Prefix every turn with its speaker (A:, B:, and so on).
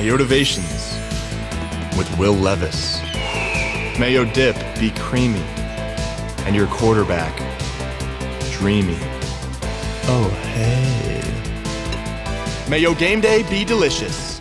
A: Mayotivations with Will Levis. Mayo dip be creamy, and your quarterback dreamy. Oh, hey. Mayo game day be delicious.